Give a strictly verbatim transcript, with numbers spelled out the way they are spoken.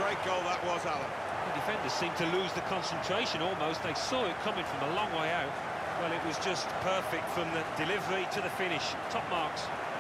great goal that was, Alan. The defenders seemed to lose the concentration almost. They saw it coming from a long way out. Well, it was just perfect from the delivery to the finish. Top marks.